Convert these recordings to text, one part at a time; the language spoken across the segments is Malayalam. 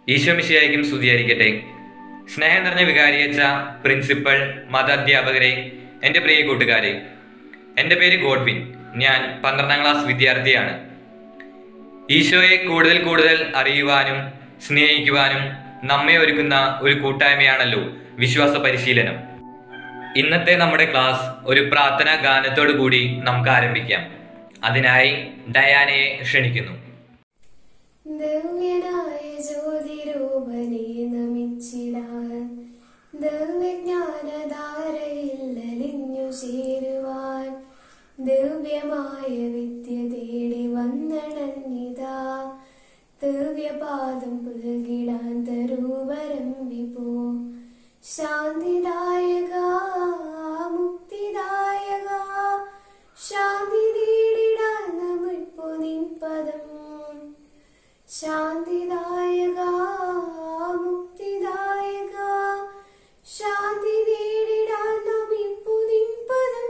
ഈശോ മിശിഹായ്ക്കും സ്തുതിയായിരിക്കട്ടെ. സ്നേഹം നിറഞ്ഞ വികാരിയച്ച, പ്രിൻസിപ്പൽ, മത അധ്യാപകരെ, എൻ്റെ പ്രിയ കൂട്ടുകാരെ, എൻ്റെ പേര് ഗോഡ്വിൻ. ഞാൻ 12ാം ക്ലാസ് വിദ്യാർത്ഥിയാണ്. ഈശോയെ കൂടുതൽ കൂടുതൽ അറിയുവാനും സ്നേഹിക്കുവാനും നമ്മെ ഒരുക്കുന്ന ഒരു കൂട്ടായ്മയാണല്ലോ വിശ്വാസ പരിശീലനം. ഇന്നത്തെ നമ്മുടെ ക്ലാസ് ഒരു പ്രാർത്ഥനാ ഗാനത്തോടു കൂടി നമുക്ക് ആരംഭിക്കാം. അതിനായി ഡയാനയെ ക്ഷണിക്കുന്നു. ദിവ്യനായ ജ്യോതിരൂപനെ നമിച്ചിടാൻ, ദിവ്യജ്ഞാനധാരയിൽ അലിഞ്ഞു ചേരുവാൻ, ദിവ്യമായ വിദ്യ തേടി വന്നണഞ്ഞിതാ, ദിവ്യപാദം പുൽകിടാൻ തരൂവരം വിഭോ. ശാന്തിദായക, മുക്തിദായക, ശാന്തി തേടിടാൻ നമിപ്പു നിൻ പദം. ശാന്തിദായക, മുക്തിദായക, ശാന്തി തേടിടാൻ നമിപ്പു നിൻ പദം.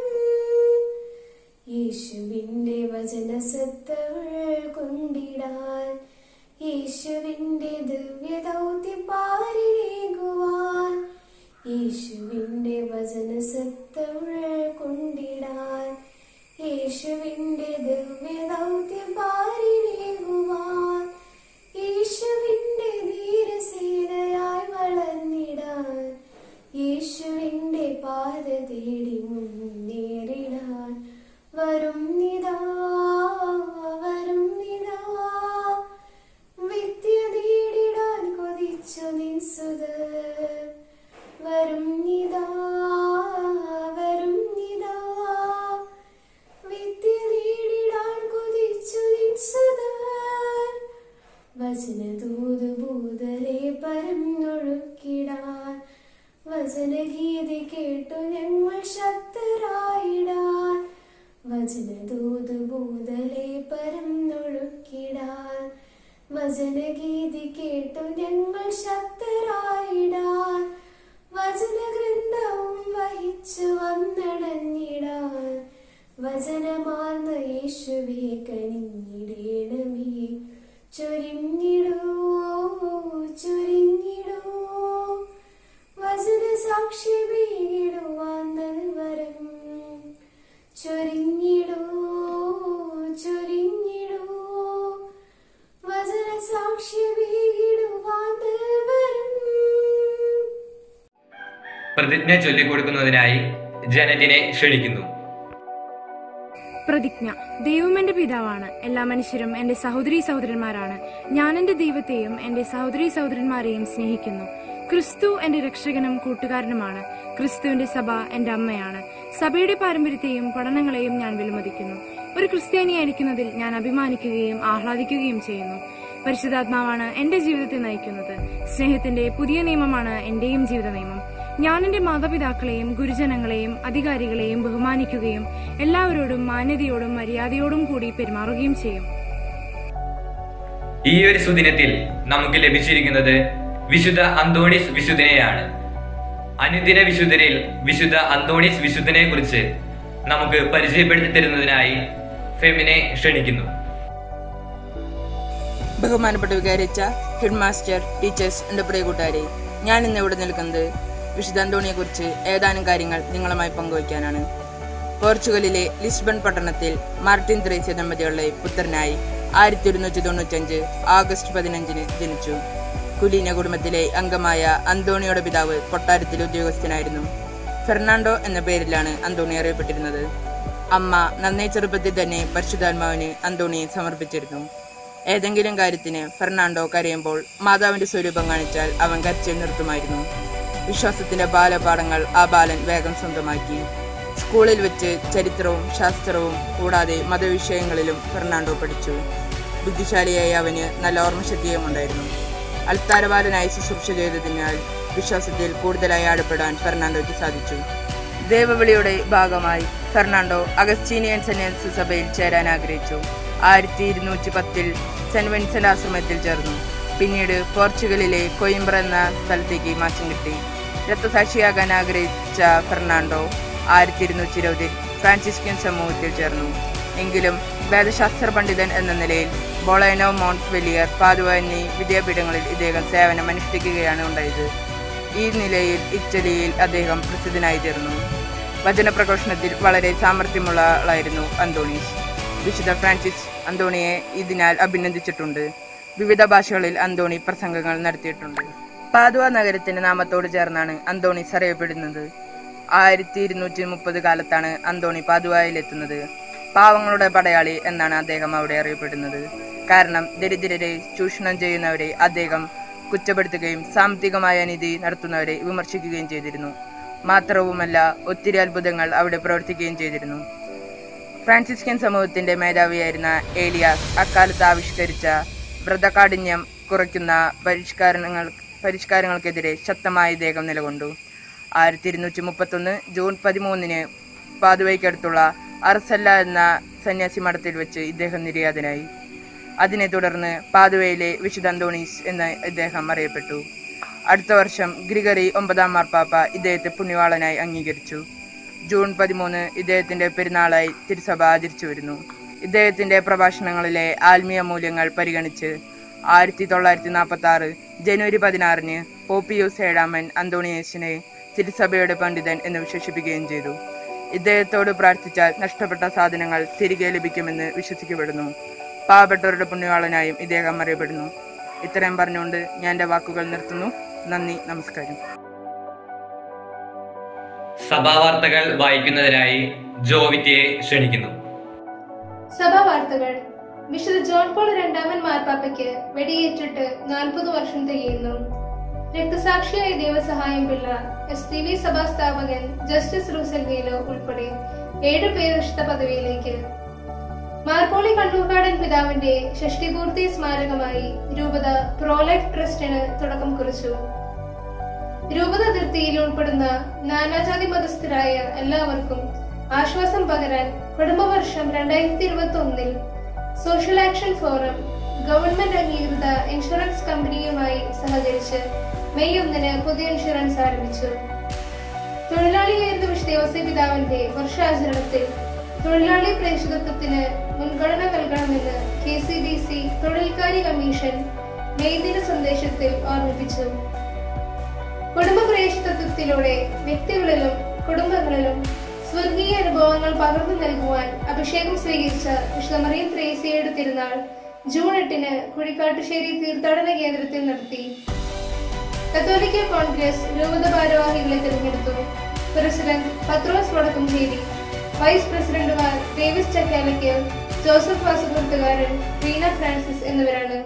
യേശുവിന്റെ വചനസത്തകൾ കൊണ്ടിടാൻ, യേശുവിന്റെ ദിവ്യദൗത്യം പാരിലേകുവാൻ, യേശുവിന്റെ വചനസത്തകൾ കൊണ്ടിടാൻ, യേശുവിന്റെ ദിവ്യദൗത്യം പാരിലേകുവാൻ, യേശുവിന്റെ ധീരസേനയായി വളർന്നിടാൻ, യേശുവിന്റെ പാത തേടി മുന്നേറിടാൻ വരും നിതാ, വരും നിതാ, വിദ്യ നേടിടാൻ കൊതിച്ചു നിൻ സുതർ. വരും നിതാ, വരും നിതാ, വിദ്യ നേടിടാൻ കൊതിച്ചു നിൻ സുതർ. വചനദൂത് ഭൂതലെ പരന്നൊഴുക്കിടാൻ, വചനഗീതി കേട്ടു ഞങ്ങൾ ശക്തരായിടാൻ. വചനദൂത് ഭൂതലെ പരന്നൊഴുക്കിടാൻ, വചനഗീതി കേട്ടു ഞങ്ങൾ ശക്തരായിടാൻ. വചനഗ്രന്ഥവും വഹിച്ചു വന്നടഞ്ഞിടാൻ, വചനമാർന്ന യേശുവേ കനിഞ്ഞിടേണമേ. ചൊരിഞ്ഞിടൂ, ചൊരിഞ്ഞിടൂ, വചന സാക്ഷി വീടുവാൻ നൽവരം. ചൊരിഞ്ഞിടൂ, ചൊരിഞ്ഞിടൂ, വചന സാക്ഷി വീടുവാൻ നൽവരം. പ്രതിജ്ഞ ചൊല്ലിക്കൊടുക്കുന്നതിനായി ജനറ്റിനെ ക്ഷണിക്കുന്നു. പ്രതിജ്ഞ. ദൈവം എന്റെ പിതാവാണ്, എല്ലാ മനുഷ്യരും എന്റെ സഹോദരീ സഹോദരന്മാരാണ്. ഞാൻ എന്റെ ദൈവത്തെയും എന്റെ സഹോദരീ സഹോദരന്മാരെയും സ്നേഹിക്കുന്നു. ക്രിസ്തു എന്റെ രക്ഷകനും കൂട്ടുകാരനുമാണ്. ക്രിസ്തുവിന്റെ സഭ എന്റെ അമ്മയാണ്. സഭയുടെ പാരമ്പര്യത്തെയും പഠനങ്ങളെയും ഞാൻ വിലമതിക്കുന്നു. ഒരു ക്രിസ്ത്യാനിയായിരിക്കുന്നതിൽ ഞാൻ അഭിമാനിക്കുകയും ആഹ്ലാദിക്കുകയും ചെയ്യുന്നു. പരിശുദ്ധാത്മാവാണ് എന്റെ ജീവിതത്തെ നയിക്കുന്നത്. സ്നേഹത്തിന്റെ പുതിയ നിയമമാണ് എന്റെയും ജീവിത നിയമം. ഞാൻ എന്റെ മാതാപിതാക്കളെയും ഗുരുജനങ്ങളെയും അധികാരികളെയും ബഹുമാനിക്കുകയും എല്ലാവരോടും മാന്യതയോടും മര്യാദയോടും കൂടി പെരുമാറുകയും ചെയ്യും. ഈ ഒരു സുദിനത്തിൽ നമുക്ക് ലഭിച്ചിരിക്കുന്നത് വിശുദ്ധ അന്തോണീസ് വിശുദ്ധനെയാണ്. അനുദിന വിശുദ്ധരിൽ വിശുദ്ധ അന്തോണീസ് വിശുദ്ധനെ കുറിച്ച് നമുക്ക് പരിചയപ്പെടുത്തി തരുന്നതിനായി ഫെമിനെ ക്ഷണിക്കുന്നു. ബഹുമാനപ്പെട്ട വികാരിച്ച ഹെഡ് മാസ്റ്റർ, ടീച്ചേഴ്സ്, എൻ്റെ പ്രിയ കൂട്ടുകാരെ, ഞാൻ ഇന്ന് ഇവിടെ നിൽക്കുന്നത് വിശുദ്ധ അന്തോണിയെ കുറിച്ച് ഏതാനും കാര്യങ്ങൾ നിങ്ങളുമായി പങ്കുവയ്ക്കാനാണ്. പോർച്ചുഗലിലെ ലിസ്ബൺ പട്ടണത്തിൽ മാർട്ടിൻ ത്രേസ്യ ദമ്പതികളുടെ പുത്രനായി 1195 ആഗസ്റ്റ് 15 ജനിച്ചു. കുലീന കുടുംബത്തിലെ അംഗമായ അന്തോണിയുടെ പിതാവ് കൊട്ടാരത്തിലെ ഉദ്യോഗസ്ഥനായിരുന്നു. ഫെർണാണ്ടോ എന്ന പേരിലാണ് അന്തോണി അറിയപ്പെട്ടിരുന്നത്. അമ്മ നന്നേ ചെറുപ്പത്തിൽ തന്നെ പരിശുദ്ധാത്മാവിന് അന്തോണിയെ സമർപ്പിച്ചിരുന്നു. ഏതെങ്കിലും കാര്യത്തിന് ഫെർണാണ്ടോ കരയുമ്പോൾ മാതാവിന്റെ സ്വരൂപം കാണിച്ചാൽ അവൻ കരച്ചിൽ നിർത്തുമായിരുന്നു. വിശ്വാസത്തിന്റെ ബാലപാഠങ്ങൾ ആ ബാലൻ വേഗം സ്വന്തമാക്കി. സ്കൂളിൽ വെച്ച് ചരിത്രവും ശാസ്ത്രവും കൂടാതെ മതവിഷയങ്ങളിലും ഫെർണാണ്ടോ പഠിച്ചു. ബുദ്ധിശാലിയായ അവന് നല്ല ഓർമ്മശക്തിയും ഉണ്ടായിരുന്നു. അൽത്താരബാലനായി ശുശ്രൂഷ ചെയ്തതിനാൽ വിശ്വാസത്തിൽ കൂടുതലായി ആഴപ്പെടാൻ ഫെർണാണ്ടോയ്ക്ക് സാധിച്ചു. ദേവവിളിയുടെ ഭാഗമായി ഫെർണാണ്ടോ അഗസ്റ്റീനിയൻ സന്യാസി സഭയിൽ ചേരാൻ ആഗ്രഹിച്ചു. 1210 സെന്റ് വിൻസെന്റ് ആശ്രമത്തിൽ ചേർന്നു. പിന്നീട് പോർച്ചുഗലിലെ കൊയിംബ്ര എന്ന സ്ഥലത്തേക്ക് മാറ്റം കിട്ടി. രക്തസാക്ഷിയാകാൻ ആഗ്രഹിച്ച ഫെർണാണ്ടോ 1220 ഫ്രാൻസിസ്കൻ സമൂഹത്തിൽ ചേർന്നു. എങ്കിലും വേദശാസ്ത്ര പണ്ഡിതൻ എന്ന നിലയിൽ ബൊളേനോ, മൗണ്ട് വെലിയർ, പാദുവ എന്നീ വിദ്യാപീഠങ്ങളിൽ ഇദ്ദേഹം സേവനം അനുഷ്ഠിക്കുകയാണ് ഉണ്ടായത്. ഈ നിലയിൽ ഇറ്റലിയിൽ അദ്ദേഹം പ്രസിദ്ധനായി തീർന്നു. വചനപ്രഘോഷണത്തിൽ വളരെ സാമർഥ്യമുള്ള ആളായിരുന്നു അന്തോണീസ്. വിശുദ്ധ ഫ്രാൻസിസ് അന്തോണിയെ ഇതിനാൽ അഭിനന്ദിച്ചിട്ടുണ്ട്. വിവിധ ഭാഷകളിൽ അന്തോണി പ്രസംഗങ്ങൾ നടത്തിയിട്ടുണ്ട്. പാദുവ നഗരത്തിന്റെ നാമത്തോട് ചേർന്നാണ് അന്തോണീസ് അറിയപ്പെടുന്നത്. 1230 കാലത്താണ് അന്തോണി പാദുവയിലെത്തുന്നത്. പാവങ്ങളുടെ പടയാളി എന്നാണ് അദ്ദേഹം അവിടെ അറിയപ്പെടുന്നത്. കാരണം ദരിദ്രരെ ചൂഷണം ചെയ്യുന്നവരെ അദ്ദേഹം കുറ്റപ്പെടുത്തുകയും സാമ്പത്തികമായ നീതി നടത്തുന്നവരെ വിമർശിക്കുകയും ചെയ്തിരുന്നു. മാത്രവുമല്ല, ഒത്തിരി അത്ഭുതങ്ങൾ അവിടെ പ്രവർത്തിക്കുകയും ചെയ്തിരുന്നു. ഫ്രാൻസിസ്കൻ സമൂഹത്തിന്റെ മേധാവിയായിരുന്ന ഏലിയാസ് അക്കാലത്ത് ആവിഷ്കരിച്ച വ്രതകാഠിന്യം കുറയ്ക്കുന്ന പരിഷ്കാരങ്ങൾക്കെതിരെ ശക്തമായി ഇദ്ദേഹം നിലകൊണ്ടു. 1231 ജൂൺ 13 പാദുവയ്ക്കടുത്തുള്ള അർസല്ല എന്ന സന്യാസി മഠത്തിൽ വെച്ച് ഇദ്ദേഹം നിര്യാതനായി. അതിനെ തുടർന്ന് പാദുവയിലെ വിശുദ്ധ അന്തോണീസ് എന്ന് ഇദ്ദേഹം അറിയപ്പെട്ടു. അടുത്ത വർഷം ഗ്രിഗറി 9 മാർപ്പാപ്പ ഇദ്ദേഹത്തെ പുണ്യവാളനായി അംഗീകരിച്ചു. ജൂൺ 13 ഇദ്ദേഹത്തിന്റെ പെരുന്നാളായി തിരുസഭ ആചരിച്ചു വരുന്നു. ഇദ്ദേഹത്തിന്റെ പ്രഭാഷണങ്ങളിലെ ആത്മീയ മൂല്യങ്ങൾ പരിഗണിച്ച് 1946 ജനുവരി 16 പോപ്പിയൂസ് 7 അന്തോണിയസിനെ തിരുസഭയുടെ പണ്ഡിതൻ എന്ന് വിശേഷിപ്പിക്കുകയും ചെയ്തു. ഇദ്ദേഹത്തോട് പ്രാർത്ഥിച്ചാൽ നഷ്ടപ്പെട്ട സാധനങ്ങൾ തിരികെ ലഭിക്കുമെന്ന് വിശ്വസിക്കപ്പെടുന്നു. പാവപ്പെട്ടവരുടെ പുണ്യവാളനായും ഇദ്ദേഹം അറിയപ്പെടുന്നു. ഇത്രയും പറഞ്ഞുകൊണ്ട് ഞാൻ എൻ്റെ വാക്കുകൾ നിർത്തുന്നു. നന്ദി, നമസ്കാരം. സഭാവാർത്തകൾ വായിക്കുന്നതിനായി ജോവിറ്റിയെ ക്ഷണിക്കുന്നു. സഭാവാർത്തകൾ. വിശുദ്ധ ജോൺ പോൾ രണ്ടാമൻ മാർപ്പാപ്പയ്ക്ക് വെടിയേറ്റിട്ട് 40 വർഷം തികയുന്നു. രക്തസാക്ഷിയായ ദേവസഹായം പിള്ള, STV സഭാ സ്ഥാപകൻ ജസ്റ്റിസ് റൂസൽ നീലോ ഉൾപ്പെടെ 7 പേർ വിശുദ്ധ പദവിയിലേക്ക്. മാർപ്പോളി കണ്ണൂർക്കാടൻ പിതാവിന്റെ ഷഷ്ടിപൂർത്തി സ്മാരകമായി രൂപത പ്രോലൈഫ് ട്രസ്റ്റിന് തുടക്കം കുറിച്ചു. രൂപത അതിർത്തിയിൽ ഉൾപ്പെടുന്ന നാനാജാതി മതസ്ഥരായ എല്ലാവർക്കും ആശ്വാസം പകരാൻ കുടുംബവർഷം 2021 സോഷ്യൽ ആക്ഷൻ ഫോറം ഗവൺമെന്റ് അംഗീകൃത ഇൻഷുറൻസ് കമ്പനിയുമായി സഹകരിച്ച് മെയ് 1 പുതിയ ഇൻഷുറൻസ് ആരംഭിച്ചു. തൊഴിലാളിയായിരുന്ന വിശുദ്ധ യോസേഫ് പിതാവിന്റെ വർഷാചരണത്തിൽ തൊഴിലാളി പ്രേക്ഷിതത്വത്തിന് മുൻഗണന നൽകണമെന്ന് KCDC തൊഴിൽക്കാരി കമ്മീഷൻ മെയ് ദിന സന്ദേശത്തിൽ ഓർമ്മിപ്പിച്ചു. കുടുംബ പ്രേക്ഷിതത്വത്തിലൂടെ വ്യക്തികളിലും കുടുംബങ്ങളിലും സ്വർഗീയ അനുഭവങ്ങൾ പകർന്നു നൽകുവാൻ അഭിഷേകം സ്വീകരിച്ച വിശുദ്ധ മറിയം ത്രേസ്യയുടെ തിരുനാൾ ജൂൺ 8 കുഴിക്കാട്ടുശ്ശേരി തീർത്ഥാടന കേന്ദ്രത്തിൽ നടത്തി. കത്തോലിക്ക കോൺഗ്രസ് രൂപത ഭാരവാഹികളെ തിരഞ്ഞെടുത്തു. പ്രസിഡന്റ് പത്രോസ് വടക്കുംചേരി, വൈസ് പ്രസിഡന്റുമാർ Davis Chakkalakkal, Joseph Vasupurathukaran, Reena Francis എന്നിവരാണ്.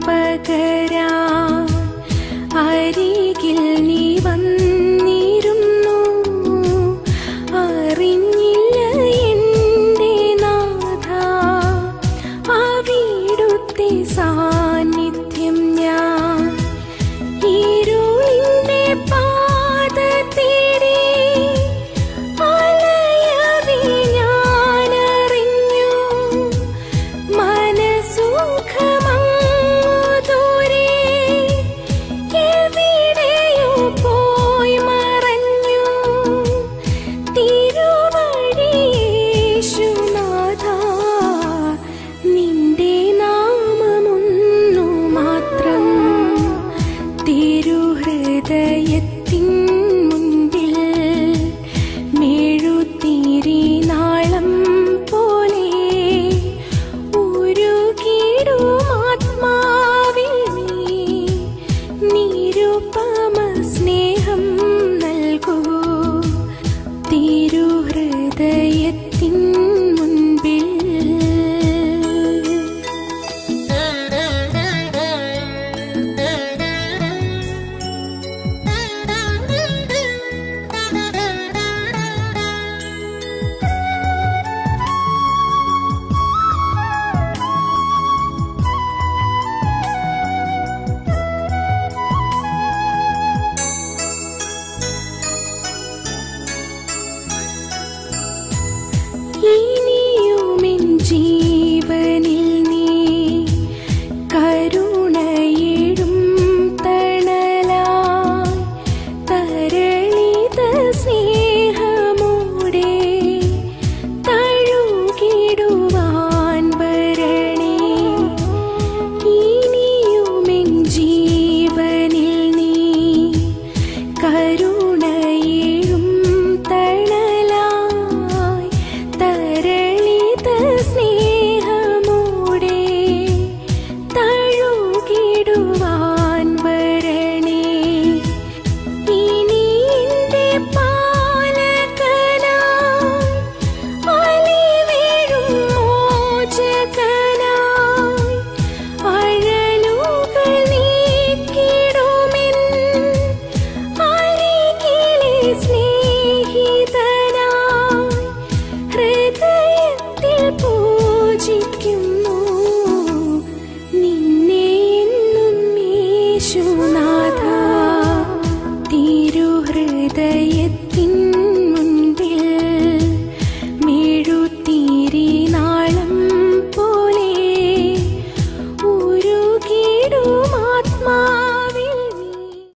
പകരാൻ അരികിൽ നീ വന്നിരുന്നു. അറിഞ്ഞില്ല എൻ്റെ നാഥ അവിടുത്തെ